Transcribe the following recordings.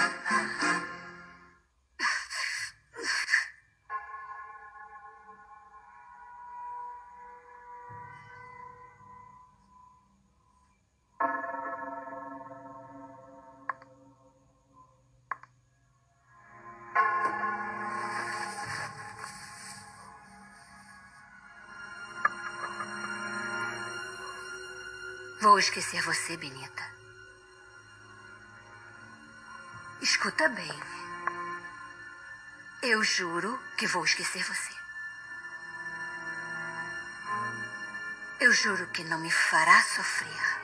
Vou esquecer você, Benita. Escuta bem. Eu juro que vou esquecer você. Eu juro que não me fará sofrer.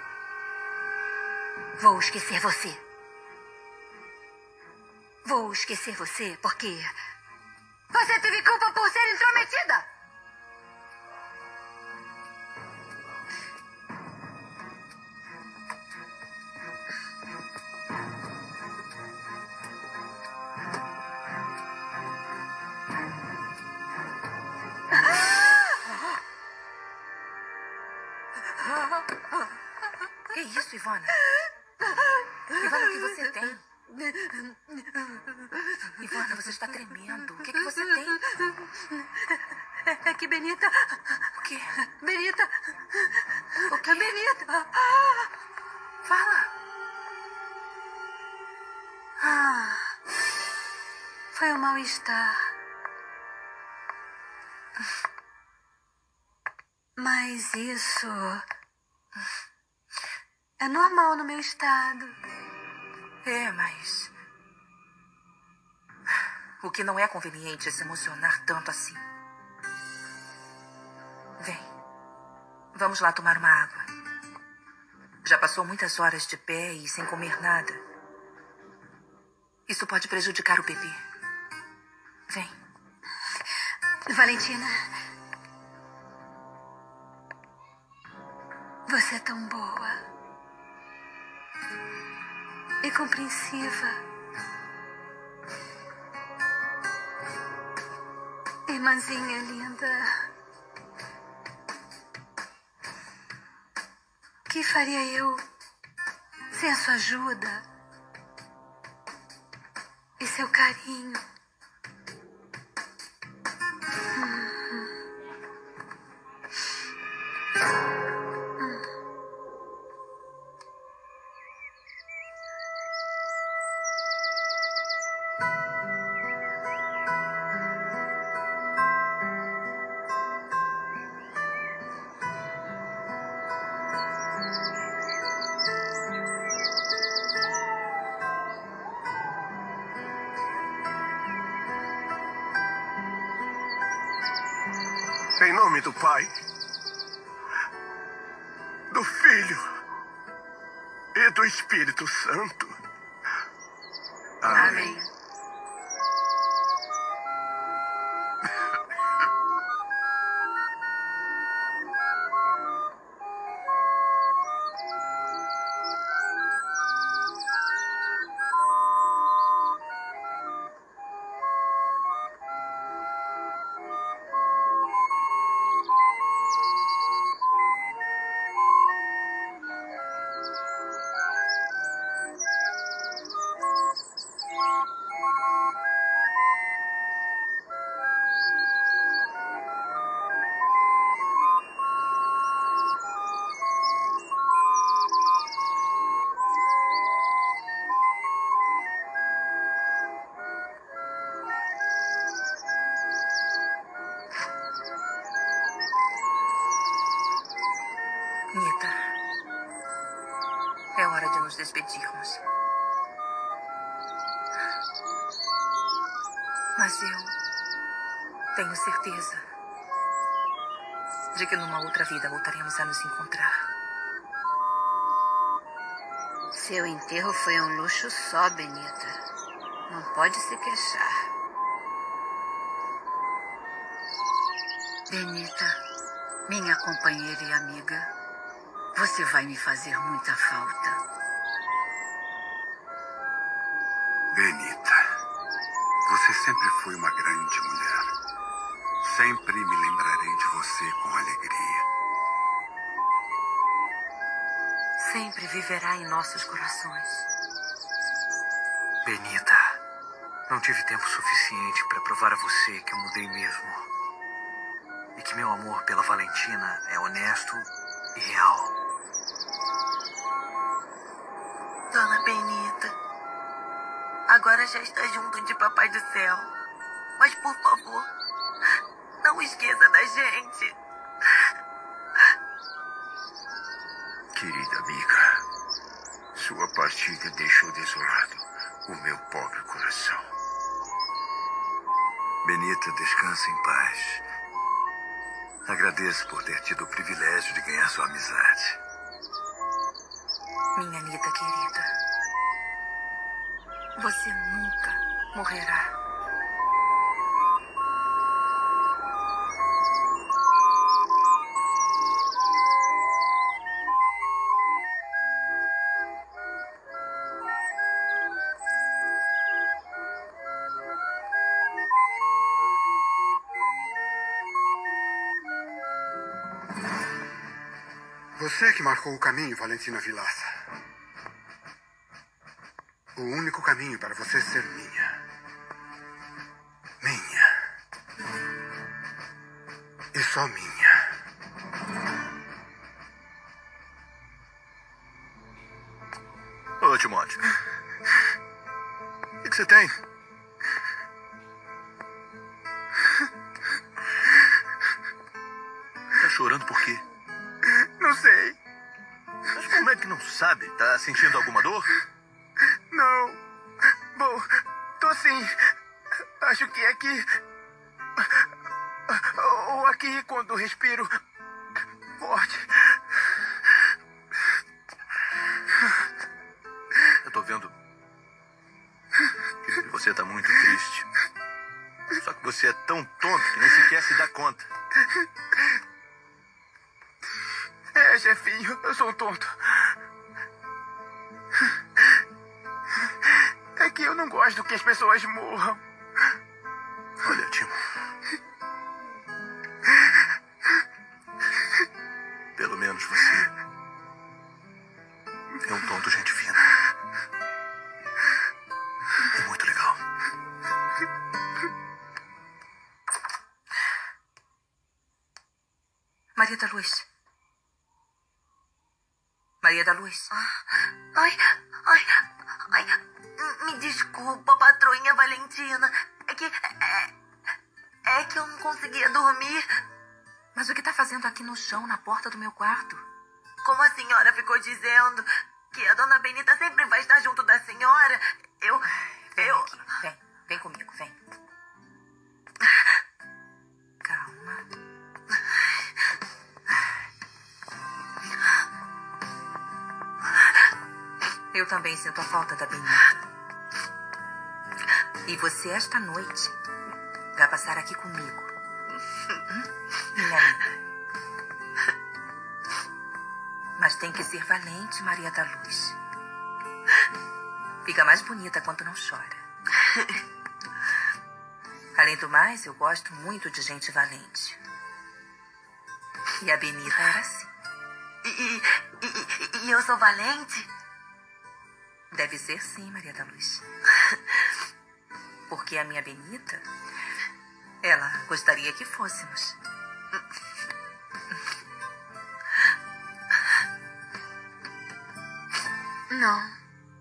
Vou esquecer você. Vou esquecer você porque você teve culpa por ser intrometida. Que isso, Ivana? Ivana, o que você tem? Ivana, você está tremendo. O que você tem? É que Benita... O quê? Benita... O quê? Benita... Fala. Foi um mal-estar. Mas isso... é normal no meu estado. É, mas... o que não é conveniente é se emocionar tanto assim. Vem. Vamos lá tomar uma água. Já passou muitas horas de pé e sem comer nada. Isso pode prejudicar o bebê. Vem. Valentina... você é tão boa. E compreensiva. Irmãzinha linda. O que faria eu sem a sua ajuda e seu carinho? Em nome do Pai, do Filho e do Espírito Santo. Amém. Nita, é hora de nos despedirmos. Mas eu tenho certeza de que numa outra vida voltaremos a nos encontrar. Seu enterro foi um luxo só, Benita. Não pode se queixar. Benita, minha companheira e amiga, você vai me fazer muita falta. Benita, você sempre foi uma grande mulher. Sempre me lembrarei de você com alegria. Sempre viverá em nossos corações. Benita, não tive tempo suficiente para provar a você que eu mudei mesmo. E que meu amor pela Valentina é honesto e real. Dona Benita, agora já está junto de Papai do Céu. Mas, por favor, não esqueça da gente. Querida amiga, sua partida deixou desolado o meu pobre coração. Benita, descansa em paz. Agradeço por ter tido o privilégio de ganhar sua amizade. Minha Anita querida, você nunca morrerá. Você que marcou o caminho, Valentina Vilaça. O único caminho para você ser minha. Minha. E só minha. Ô, Timóteo. O que você tem? Tá chorando por quê? Não sei. Mas como é que não sabe? Tá sentindo alguma dor? Não. Bom, tô sim. Acho que é aqui. Ou aqui quando respiro forte. Eu tô vendo que você tá muito triste. Só que você é tão tonto que nem sequer se dá conta. É, chefinho, eu sou um tonto. É que eu não gosto que as pessoas morram. Olha, Timo. Pelo menos você é um tonto gente fina. É muito legal. Maria da Luz. Maria da Luz. Ai, me desculpa, patroinha Valentina. É que eu não conseguia dormir. Mas o que está fazendo aqui no chão, na porta do meu quarto? Como a senhora ficou dizendo que a dona Benita sempre vai estar junto da senhora, Vem aqui, vem comigo, vem. Calma. Eu também sinto a falta da Benita. E você, esta noite, vai passar aqui comigo. Minha amiga. Mas tem que ser valente, Maria da Luz. Fica mais bonita quando não chora. Além do mais, eu gosto muito de gente valente. E a Benita era assim. E eu sou valente? Deve ser sim, Maria da Luz. Porque a minha Benita, ela gostaria que fôssemos. Não.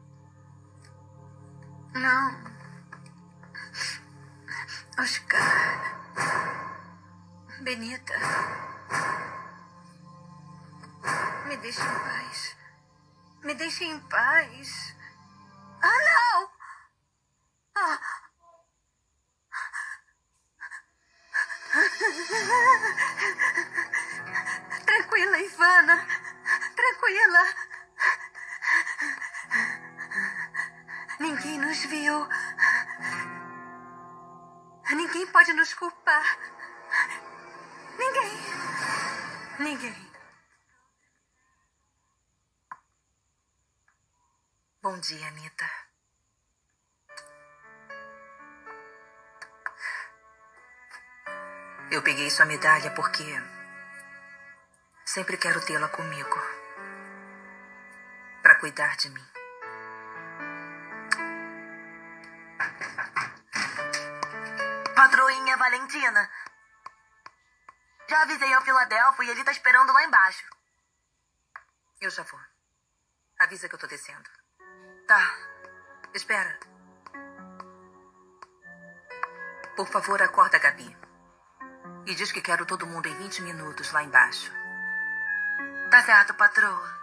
Não. Oscar. Benita. Me deixe em paz. Me deixe em paz. Ah, não! Ah. Tranquila, Ivana. Tranquila. Ninguém nos viu. Ninguém pode nos culpar. Ninguém. Bom dia, Anita. Eu peguei sua medalha porque sempre quero tê-la comigo para cuidar de mim. Patroinha Valentina. Já avisei ao Filadelfo e ele tá esperando lá embaixo. Eu já vou. Avisa que eu tô descendo. Tá. Espera. Por favor, acorda a Gabi. E diz que quero todo mundo em 20 minutos lá embaixo. Tá certo, patroa.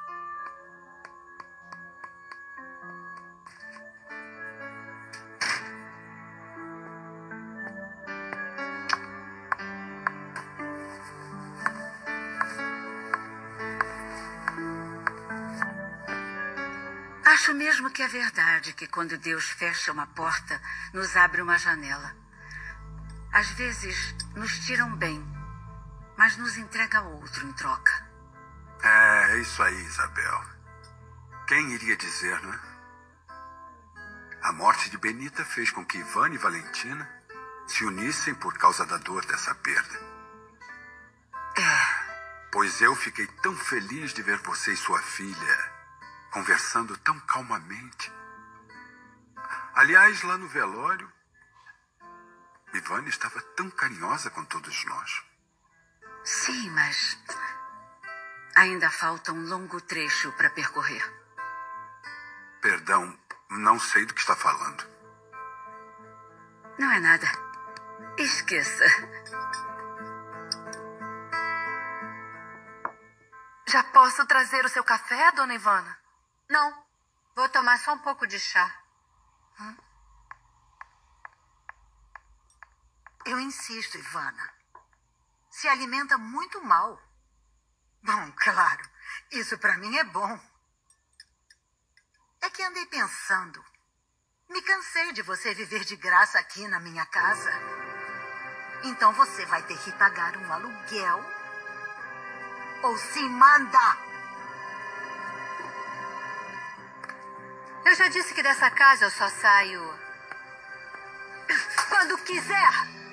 Acho mesmo que é verdade que quando Deus fecha uma porta, nos abre uma janela. Às vezes, nos tira um bem, mas nos entrega outro em troca. É isso aí, Isabel. Quem iria dizer, não é? A morte de Benita fez com que Ivana e Valentina se unissem por causa da dor dessa perda. Pois eu fiquei tão feliz de ver você e sua filha conversando tão calmamente. Aliás, lá no velório, Ivana estava tão carinhosa com todos nós. Sim, mas ainda falta um longo trecho para percorrer. Perdão, não sei do que está falando. Não é nada. Esqueça. Já posso trazer o seu café, dona Ivana? Não, vou tomar só um pouco de chá. Eu insisto, Ivana. Se alimenta muito mal. Bom, claro, isso pra mim é bom. É que andei pensando. Me cansei de você viver de graça aqui na minha casa. Então você vai ter que pagar um aluguel ou se manda. Eu já disse que dessa casa eu só saio quando quiser.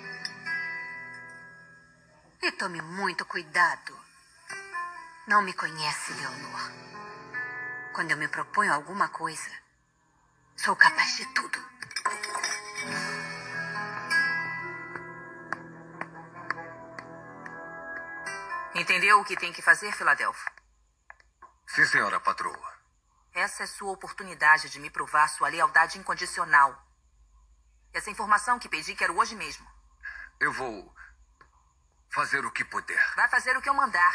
E tome muito cuidado. Não me conhece, Leonor. Quando eu me proponho alguma coisa, sou capaz de tudo. Entendeu o que tem que fazer, Filadelfo? Sim, senhora patroa. Essa é sua oportunidade de me provar sua lealdade incondicional. Essa informação que pedi quero hoje mesmo. Eu vou fazer o que puder. Vai fazer o que eu mandar.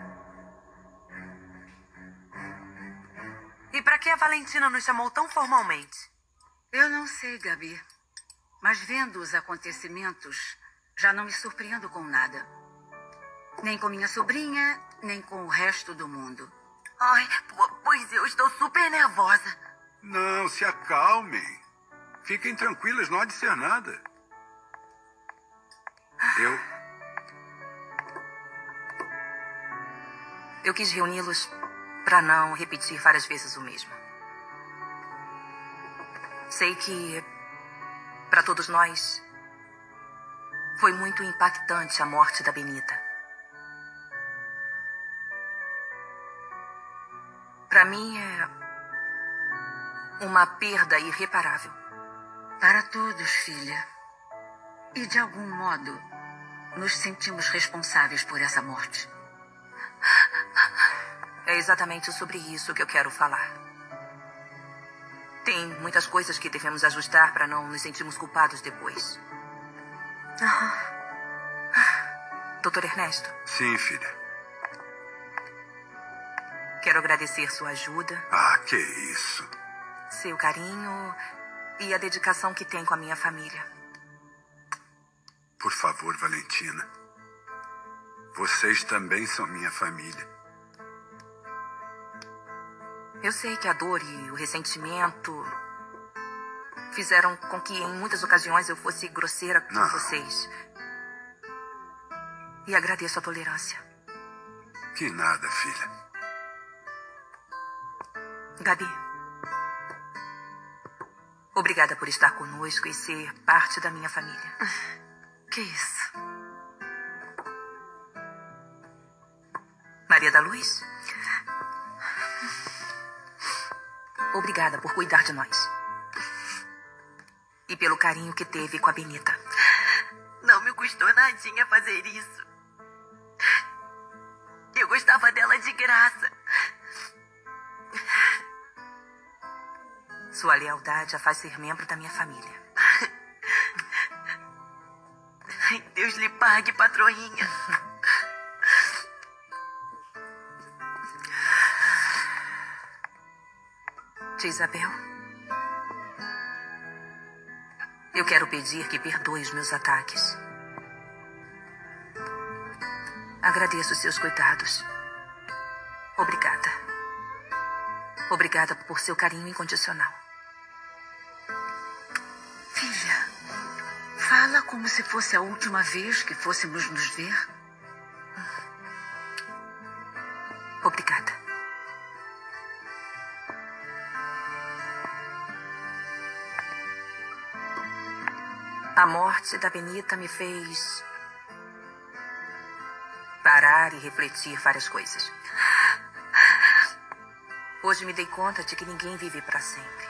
E pra que a Valentina nos chamou tão formalmente? Eu não sei, Gabi. Mas vendo os acontecimentos, já não me surpreendo com nada. Nem com minha sobrinha, nem com o resto do mundo. Ai, pois eu estou super nervosa. Não, se acalmem. Fiquem tranquilas, não há de ser nada. Eu quis reuni-los para não repetir várias vezes o mesmo. Sei que, para todos nós, foi muito impactante a morte da Benita. Para mim é uma perda irreparável. Para todos, filha. E de algum modo, nos sentimos responsáveis por essa morte. É exatamente sobre isso que eu quero falar. Tem muitas coisas que devemos ajustar para não nos sentirmos culpados depois. Doutor Ernesto? Sim, filha. Quero agradecer sua ajuda. Ah, que isso. Seu carinho e a dedicação que tem com a minha família. Por favor, Valentina. Vocês também são minha família. Eu sei que a dor e o ressentimento fizeram com que em muitas ocasiões eu fosse grosseira com vocês. E agradeço a tolerância. Que nada, filha. Gabi, obrigada por estar conosco e ser parte da minha família. Que isso? Maria da Luz? Obrigada por cuidar de nós. E pelo carinho que teve com a Benita. custou nadinha fazer isso. Eu gostava dela de graça. Sua lealdade a faz ser membro da minha família. Ai, Deus lhe pague, patroinha. Tia Isabel, eu quero pedir que perdoe os meus ataques. Agradeço seus cuidados. Obrigada. Obrigada por seu carinho incondicional. Filha, fala como se fosse a última vez que fôssemos nos ver. Obrigada. A morte da Benita me fez parar e refletir várias coisas. Hoje me dei conta de que ninguém vive para sempre.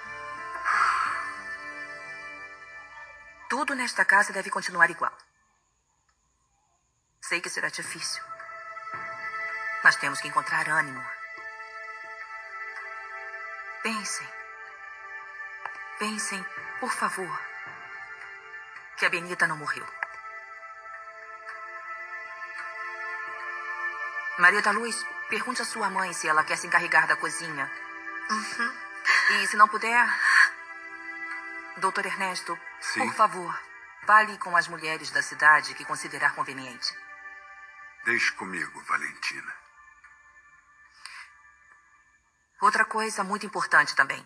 Tudo nesta casa deve continuar igual. Sei que será difícil, mas temos que encontrar ânimo. Pensem. Pensem, por favor, que a Benita não morreu. Maria da Luz, pergunte à sua mãe se ela quer se encarregar da cozinha. E se não puder, Doutor Ernesto, Sim. por favor, fale com as mulheres da cidade que considerar conveniente. Deixe comigo, Valentina. Outra coisa muito importante também.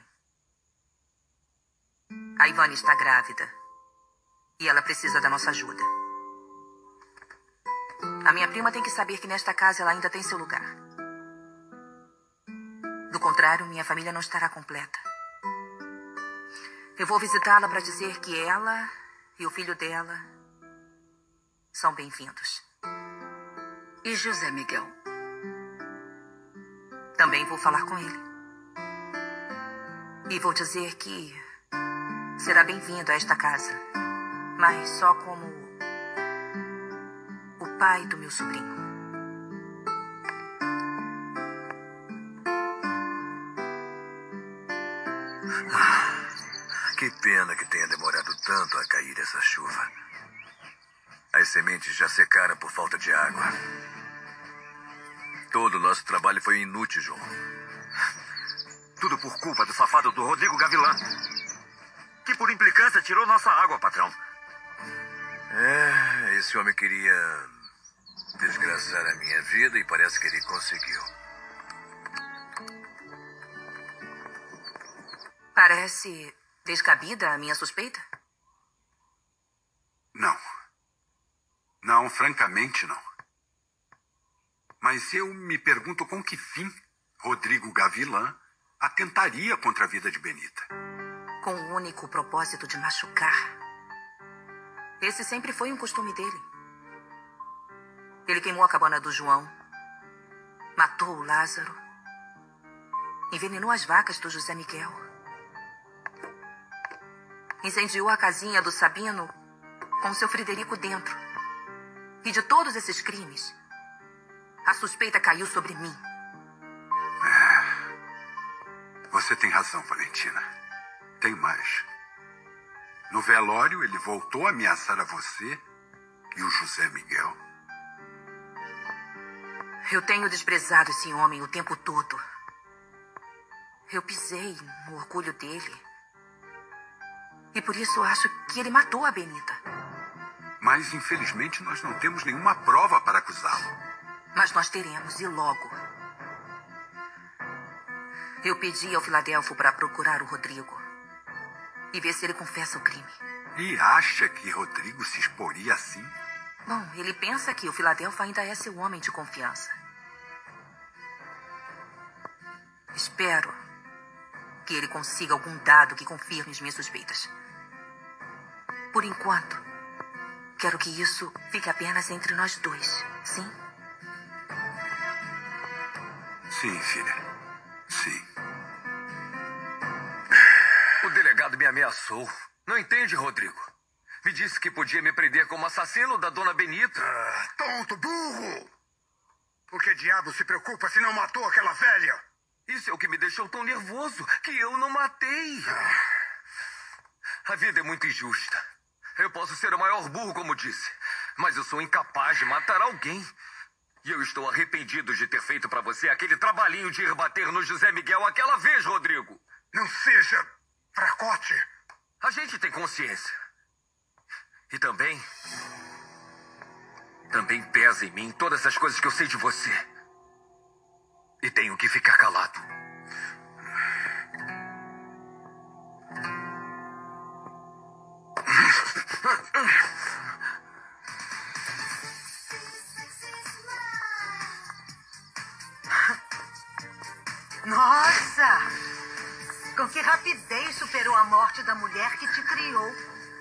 A Ivane está grávida. E ela precisa da nossa ajuda. A minha prima tem que saber que nesta casa ela ainda tem seu lugar. Do contrário, minha família não estará completa. Eu vou visitá-la para dizer que ela e o filho dela são bem-vindos. E José Miguel? Também vou falar com ele. E vou dizer que será bem-vindo a esta casa, mas só como o pai do meu sobrinho. Que pena que tenha demorado tanto a cair essa chuva. As sementes já secaram por falta de água. Todo o nosso trabalho foi inútil, João. Tudo por culpa do safado do Rodrigo Gavilã, que por implicância tirou nossa água, patrão. Esse homem queria desgraçar a minha vida e parece que ele conseguiu. Parece descabida a minha suspeita? Não. Não, francamente não. Mas eu me pergunto com que fim Rodrigo Gavilã atentaria contra a vida de Benita. Com o único propósito de machucar. Esse sempre foi um costume dele. Ele queimou a cabana do João, matou o Lázaro, envenenou as vacas do José Miguel, incendiou a casinha do Sabino com seu Frederico dentro. E de todos esses crimes, a suspeita caiu sobre mim. Você tem razão, Valentina. Tem mais. No velório, ele voltou a ameaçar a você e o José Miguel. Eu tenho desprezado esse homem o tempo todo. Eu pisei no orgulho dele. E por isso acho que ele matou a Benita. Mas, infelizmente, nós não temos nenhuma prova para acusá-lo. Mas nós teremos, e logo. Eu pedi ao Filadelfo para procurar o Rodrigo e ver se ele confessa o crime. E acha que Rodrigo se exporia assim? Bom, ele pensa que o Filadelfo ainda é seu homem de confiança. Espero que ele consiga algum dado que confirme as minhas suspeitas. Por enquanto, quero que isso fique apenas entre nós dois, sim? Sim, filha. Sim. O delegado me ameaçou. Não entende, Rodrigo? Me disse que podia me prender como assassino da dona Benita. Tonto, burro! Por que diabo se preocupa se não matou aquela velha? Isso é o que me deixou tão nervoso, que eu não matei. A vida é muito injusta. Eu posso ser o maior burro, como disse, mas eu sou incapaz de matar alguém. E eu estou arrependido de ter feito para você aquele trabalhinho de ir bater no José Miguel aquela vez, Rodrigo. Não seja fracote. A gente tem consciência. E também pesa em mim todas as coisas que eu sei de você. E tenho que ficar calado. Nossa! Com que rapidez superou a morte da mulher que te criou.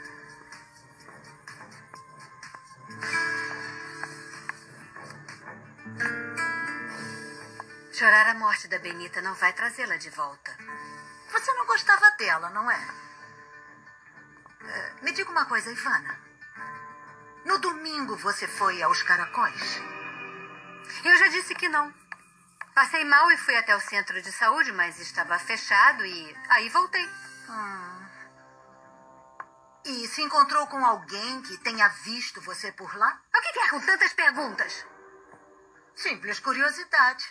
Chorar a morte da Benita não vai trazê-la de volta. Você não gostava dela, não é? Me diga uma coisa, Ivana. No domingo você foi aos Caracóis? Eu já disse que não. Passei mal e fui até o centro de saúde, mas estava fechado e aí voltei. E se encontrou com alguém que tenha visto você por lá? O que quer com tantas perguntas? Simples curiosidade.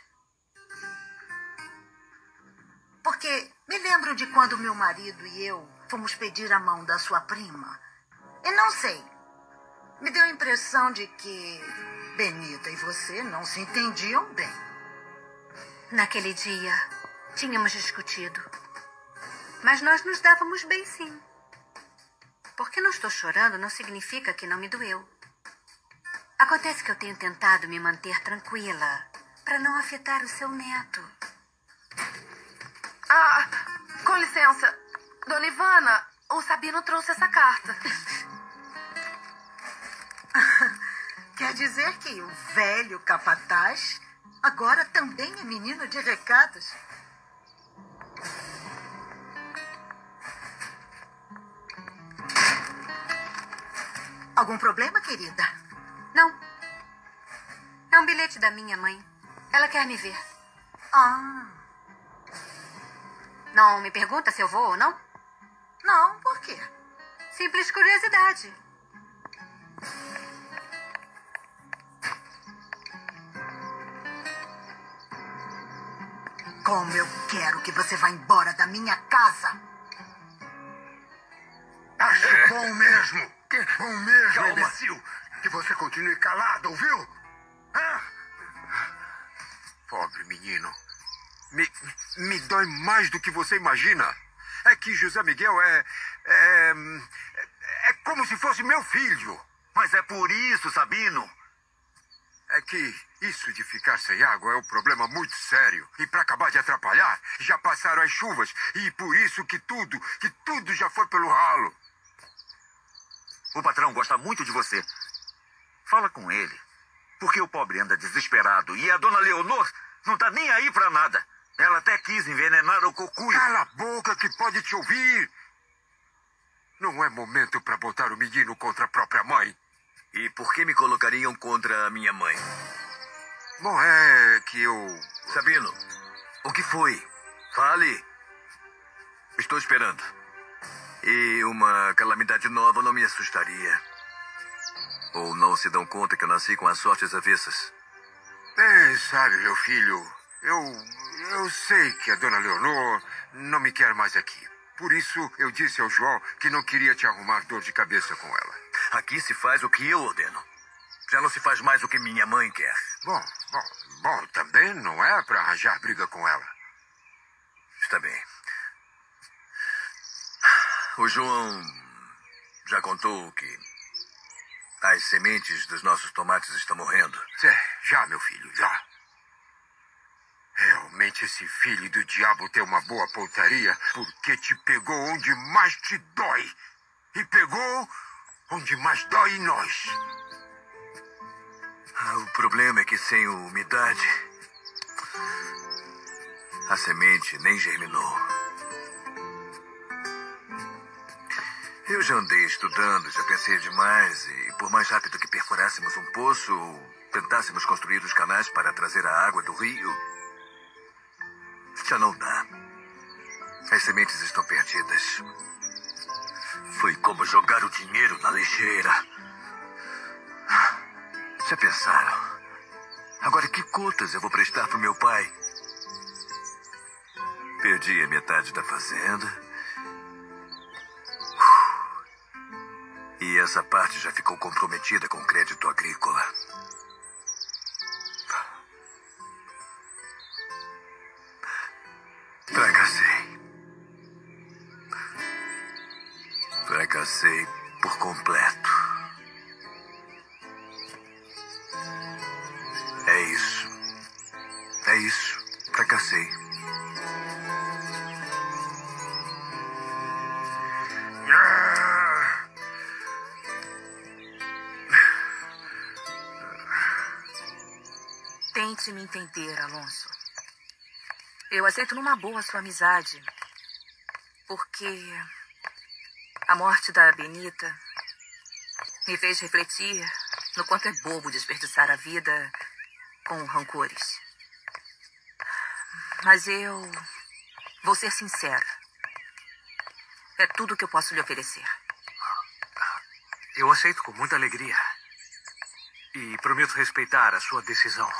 Porque me lembro de quando meu marido e eu fomos pedir a mão da sua prima. E não sei, me deu a impressão de que Benita e você não se entendiam bem. Naquele dia, tínhamos discutido. Mas nós nos dávamos bem, sim. Porque não estou chorando não significa que não me doeu. Acontece que eu tenho tentado me manter tranquila para não afetar o seu neto. Ah, com licença. Dona Ivana, o Sabino trouxe essa carta. Quer dizer que o velho capataz agora também é menino de recados? Algum problema, querida? Não. É um bilhete da minha mãe. Ela quer me ver. Não me pergunta se eu vou ou não? Não, por quê? Simples curiosidade. Como eu quero que você vá embora da minha casa. Acho bom mesmo. Bom mesmo, Calma. imbecil. Que você continue calado, ouviu? Pobre menino. Me dói mais do que você imagina. É que José Miguel é como se fosse meu filho. Mas é por isso, Sabino. É que isso de ficar sem água é um problema muito sério. E para acabar de atrapalhar, já passaram as chuvas. E por isso que tudo já foi pelo ralo. O patrão gosta muito de você. Fala com ele. Porque o pobre anda desesperado. E a dona Leonor não tá nem aí pra nada. Ela até quis envenenar o cocuio. Cala a boca que pode te ouvir. Não é momento para botar o menino contra a própria mãe. E por que me colocariam contra a minha mãe? Bom, é que eu... Sabino, o que foi? Fale. Estou esperando. E uma calamidade nova não me assustaria. Ou não se dão conta que eu nasci com as sortes avessas? Bem, sabe, meu filho, eu sei que a dona Leonor não me quer mais aqui. Por isso, eu disse ao João que não queria te arrumar dor de cabeça com ela. Aqui se faz o que eu ordeno. Já não se faz mais o que minha mãe quer. Bom, também não é para arranjar briga com ela. Está bem. O João já contou que as sementes dos nossos tomates estão morrendo. Já, meu filho, já. Realmente esse filho do diabo tem uma boa pontaria porque te pegou onde mais te dói. E pegou onde mais dói em nós. O problema é que sem umidade, a semente nem germinou. Eu já andei estudando, já pensei demais, e por mais rápido que perfurássemos um poço ou tentássemos construir os canais para trazer a água do rio, já não dá. As sementes estão perdidas. Foi como jogar o dinheiro na lixeira. Já pensaram? Agora que contas eu vou prestar pro meu pai? Perdi a metade da fazenda. E essa parte já ficou comprometida com crédito agrícola. Fracassei. Fracassei por completo. É isso. É isso. Fracassei. Tente me entender, Alonso. Eu aceito numa boa sua amizade, porque a morte da Benita me fez refletir no quanto é bobo desperdiçar a vida com rancores. Mas eu vou ser sincera. É tudo que eu posso lhe oferecer. Eu aceito com muita alegria. E prometo respeitar a sua decisão.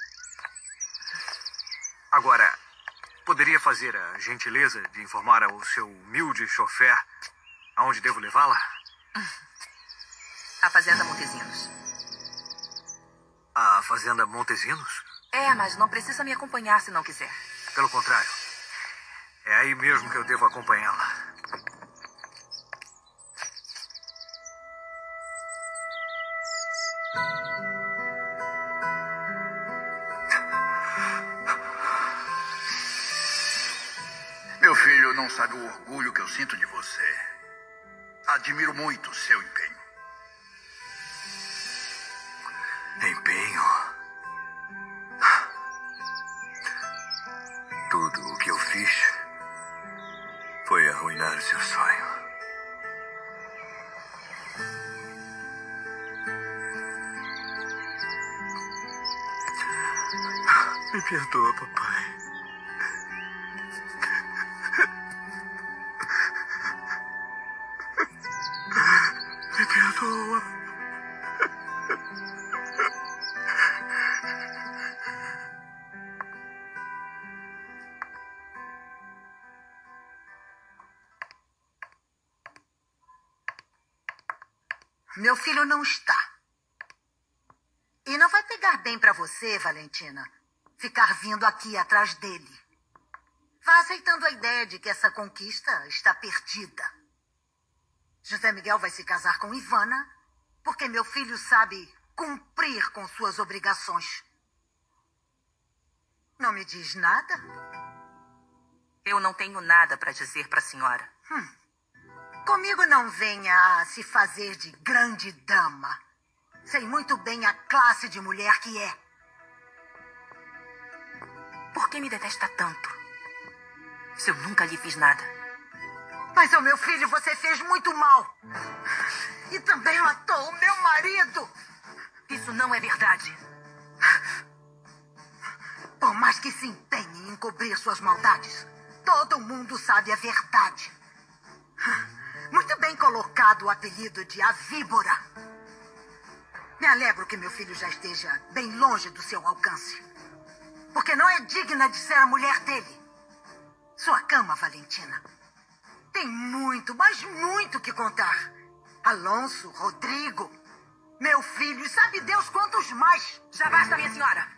Agora, poderia fazer a gentileza de informar ao seu humilde chofer aonde devo levá-la? A Fazenda Montesinos. A Fazenda Montesinos? É, mas não precisa me acompanhar se não quiser. Pelo contrário. É aí mesmo que eu devo acompanhá-la. Meu filho não sabe o orgulho que eu sinto de você. Admiro muito o seu empenho. Empenho? Tudo o que eu fiz foi arruinar o seu sonho. Me perdoa, papai. Me perdoa. Meu filho não está. E não vai pegar bem pra você, Valentina, ficar vindo aqui atrás dele. Vá aceitando a ideia de que essa conquista está perdida. José Miguel vai se casar com Ivana, porque meu filho sabe cumprir com suas obrigações. Não me diz nada? Eu não tenho nada para dizer para a senhora. Comigo não venha a se fazer de grande dama. Sei muito bem a classe de mulher que é. Por que me detesta tanto? Se eu nunca lhe fiz nada. Mas ao meu filho você fez muito mal. E também matou o meu marido. Isso não é verdade. Por mais que se empenhe em encobrir suas maldades, todo mundo sabe a verdade. Muito bem colocado o apelido de a víbora. Me alegro que meu filho já esteja bem longe do seu alcance. Porque não é digna de ser a mulher dele. Sua cama, Valentina, tem muito, mas muito que contar. Alonso, Rodrigo, meu filho e sabe Deus quantos mais. Já basta, minha senhora.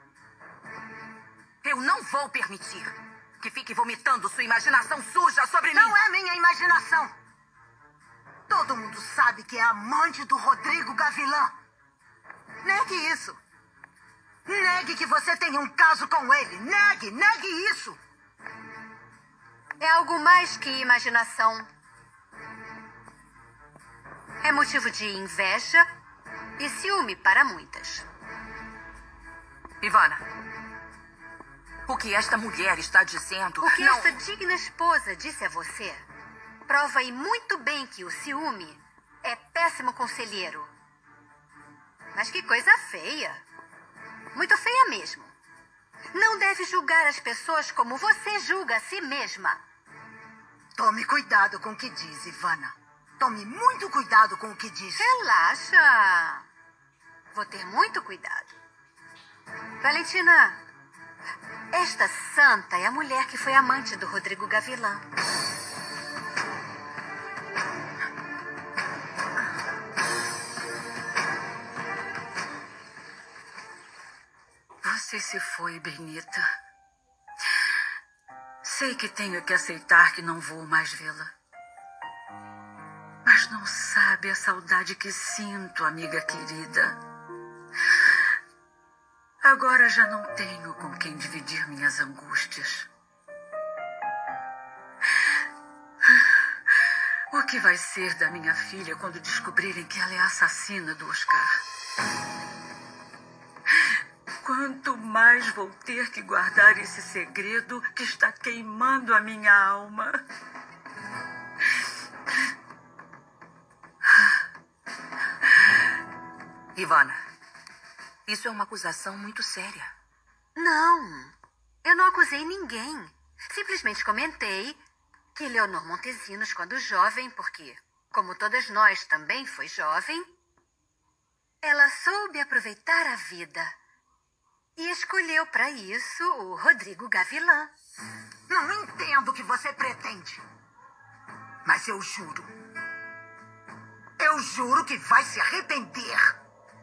Eu não vou permitir que fique vomitando sua imaginação suja sobre mim. Não é minha imaginação. Todo mundo sabe que é amante do Rodrigo Gavilã. Negue isso. Negue que você tem um caso com ele. Negue isso. É algo mais que imaginação. É motivo de inveja e ciúme para muitas. Ivana, o que esta mulher está dizendo... O que não... esta digna esposa disse a você prova aí muito bem que o ciúme é péssimo conselheiro. Mas que coisa feia. Muito feia mesmo. Não deve julgar as pessoas como você julga a si mesma. Tome cuidado com o que diz, Ivana. Tome muito cuidado com o que diz. Relaxa. Vou ter muito cuidado. Valentina, esta santa é a mulher que foi amante do Rodrigo Gavilã. Você se foi, Benita. Sei que tenho que aceitar que não vou mais vê-la. Mas não sabe a saudade que sinto, amiga querida. Agora já não tenho com quem dividir minhas angústias. O que vai ser da minha filha quando descobrirem que ela é a assassina do Oscar? Quanto mais vou ter que guardar esse segredo que está queimando a minha alma. Ivana, isso é uma acusação muito séria. Não, eu não acusei ninguém. Simplesmente comentei que Leonor Montesinos, quando jovem, porque, como todas nós, também foi jovem, ela soube aproveitar a vida. E escolheu para isso o Rodrigo Gavilã. Não entendo o que você pretende. Mas eu juro. Eu juro que vai se arrepender.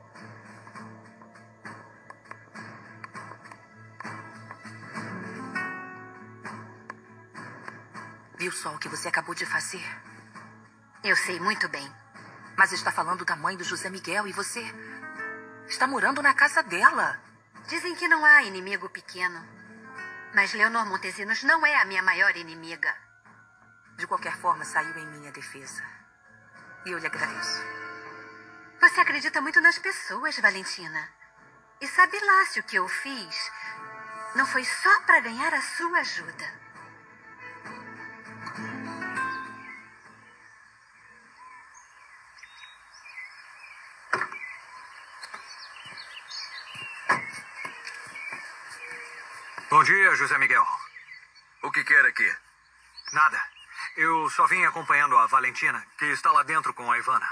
Viu só o que você acabou de fazer? Eu sei muito bem. Mas está falando da mãe do José Miguel e você está morando na casa dela. Dizem que não há inimigo pequeno. Mas Leonor Montesinos não é a minha maior inimiga. De qualquer forma, saiu em minha defesa. E eu lhe agradeço. Você acredita muito nas pessoas, Valentina. E sabe lá se o que eu fiz não foi só para ganhar a sua ajuda. Bom dia, José Miguel. O que quer aqui? Nada. Eu só vim acompanhando a Valentina, que está lá dentro com a Ivana.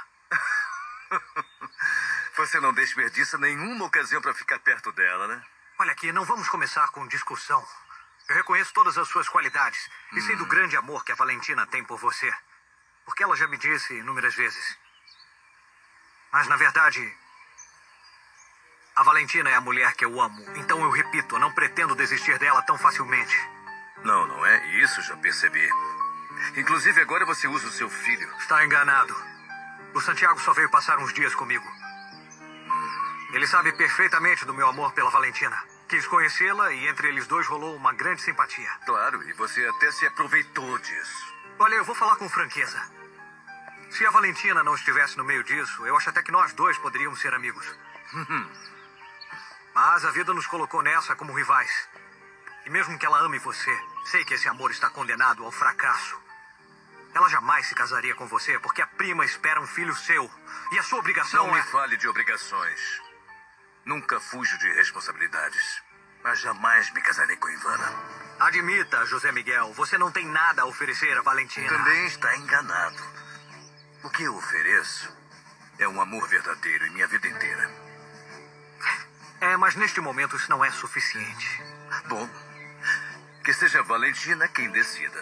Você não desperdiça nenhuma ocasião para ficar perto dela, né? Olha aqui, não vamos começar com discussão. Eu reconheço todas as suas qualidades e sei do grande amor que a Valentina tem por você. Porque ela já me disse inúmeras vezes. Mas, na verdade, a Valentina é a mulher que eu amo. Então eu repito, não pretendo desistir dela tão facilmente. Não, não é isso, já percebi. Inclusive, agora você usa o seu filho. Está enganado. O Santiago só veio passar uns dias comigo. Ele sabe perfeitamente do meu amor pela Valentina. Quis conhecê-la e entre eles dois rolou uma grande simpatia. Claro, e você até se aproveitou disso. Olha, eu vou falar com franqueza. Se a Valentina não estivesse no meio disso, eu acho até que nós dois poderíamos ser amigos. Mas a vida nos colocou nessa como rivais. E mesmo que ela ame você, sei que esse amor está condenado ao fracasso. Ela jamais se casaria com você porque a prima espera um filho seu. E a sua obrigação Não me fale de obrigações. Nunca fujo de responsabilidades. Mas jamais me casarei com Ivana. Admita, José Miguel, você não tem nada a oferecer a Valentina. Também está enganado. O que eu ofereço é um amor verdadeiro em minha vida inteira. Mas neste momento isso não é suficiente. Bom, que seja a Valentina quem decida.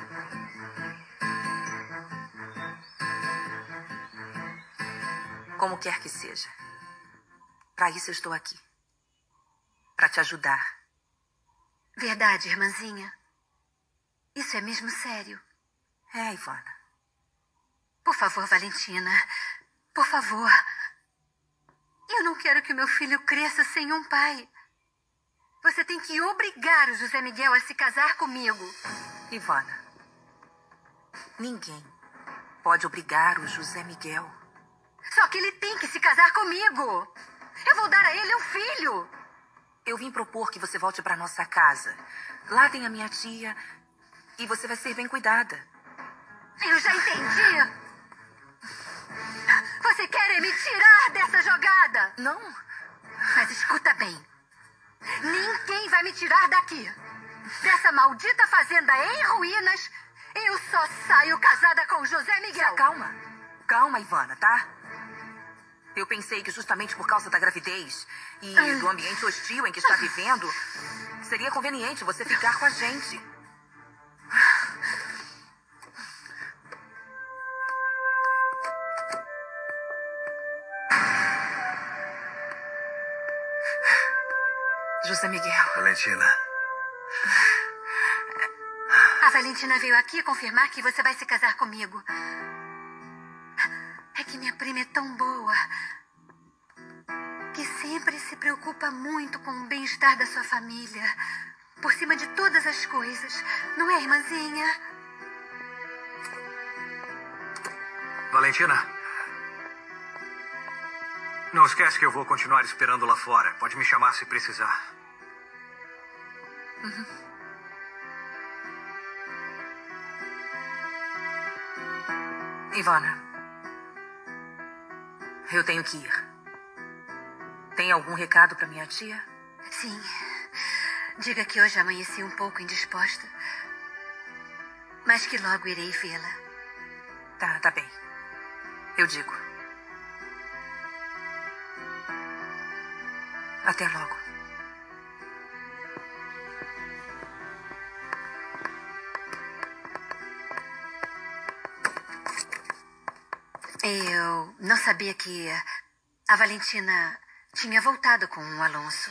Como quer que seja. Para isso eu estou aqui. Para te ajudar. Verdade, irmãzinha. Isso é mesmo sério. É, Ivana. Por favor, Valentina. Por favor. Eu não quero que meu filho cresça sem um pai. Você tem que obrigar o José Miguel a se casar comigo. Ivana, ninguém pode obrigar o José Miguel. Só que ele tem que se casar comigo. Eu vou dar a ele um filho. Eu vim propor que você volte para nossa casa. Lá tem a minha tia e você vai ser bem cuidada. Eu já entendi. Você quer me tirar dessa jogada? Não. Mas escuta bem. Ninguém vai me tirar daqui. Dessa maldita fazenda em ruínas, eu só saio casada com José Miguel. Calma. Calma, Ivana, tá? Eu pensei que justamente por causa da gravidez e do ambiente hostil em que está vivendo, seria conveniente você ficar com a gente. José Miguel. Valentina. A Valentina veio aqui confirmar que você vai se casar comigo. É que minha prima é tão boa que sempre se preocupa muito com o bem-estar da sua família. Por cima de todas as coisas. Não é, irmãzinha? Valentina. Não esquece que eu vou continuar esperando lá fora. Pode me chamar se precisar. Uhum. Ivana. Eu tenho que ir. Tem algum recado para minha tia? Sim. Diga que hoje amanheci um pouco indisposta. Mas que logo irei vê-la. Tá bem. Eu digo. Até logo. Eu não sabia que a Valentina tinha voltado com o Alonso.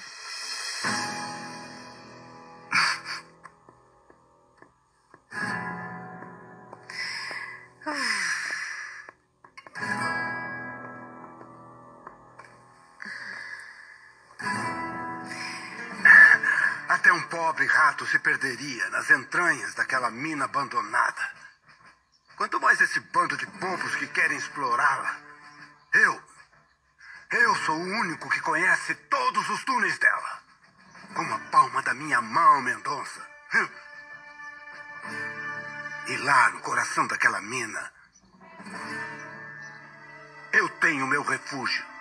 Até um pobre rato se perderia nas entranhas daquela mina abandonada. Quanto mais esse bando de bobos que querem explorá-la. Eu sou o único que conhece todos os túneis dela. Com a palma da minha mão, Mendonça. E lá no coração daquela mina, eu tenho meu refúgio.